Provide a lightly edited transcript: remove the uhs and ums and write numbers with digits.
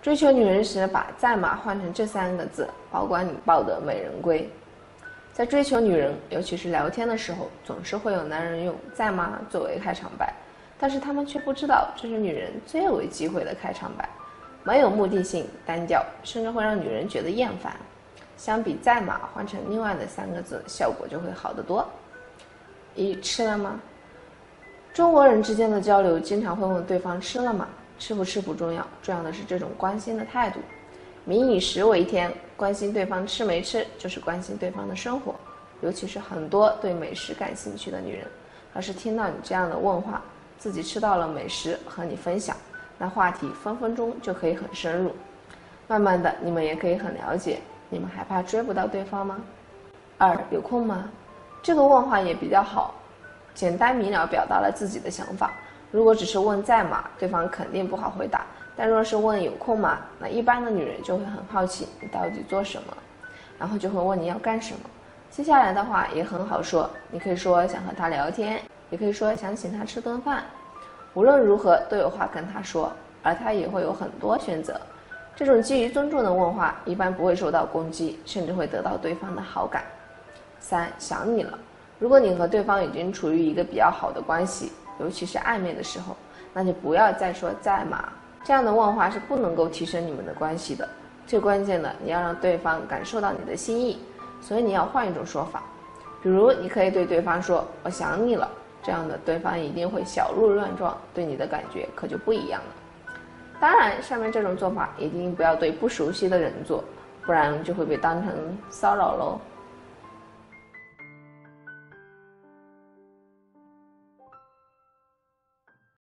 追求女人时，把在吗换成这3个字，保管你抱得美人归。在追求女人，尤其是聊天的时候，总是会有男人用在吗作为开场白，但是他们却不知道这是女人最为忌讳的开场白，没有目的性，单调，甚至会让女人觉得厌烦。相比在吗换成另外的3个字，效果就会好得多。1. 吃了吗？中国人之间的交流经常会问对方吃了吗？吃不吃不重要，重要的是这种关心的态度。民以食为天，关心对方吃没吃，就是关心对方的生活。尤其是很多对美食感兴趣的女人，要是听到你这样的问话，自己吃到了美食和你分享，那话题分分钟就可以很深入。慢慢的，你们也可以很了解。你们还怕追不到对方吗？2. 有空吗？这个问话也比较好，简单明了表达了自己的想法。如果只是问在吗，对方肯定不好回答。但若是问有空吗，那一般的女人就会很好奇你到底做什么，然后就会问你要干什么。接下来的话也很好说，你可以说想和他聊天，也可以说想请他吃顿饭。无论如何都有话跟他说，而他也会有很多选择。这种基于尊重的问话一般不会受到攻击，甚至会得到对方的好感。3. 想你了。如果你和对方已经处于一个比较好的关系，尤其是暧昧的时候，那就不要再说在吗，这样的问话是不能够提升你们的关系的。最关键的，你要让对方感受到你的心意，所以你要换一种说法。比如你可以对对方说我想你了，这样的对方一定会小鹿乱撞，对你的感觉可就不一样了。当然，上面这种做法一定不要对不熟悉的人做，不然就会被当成骚扰喽。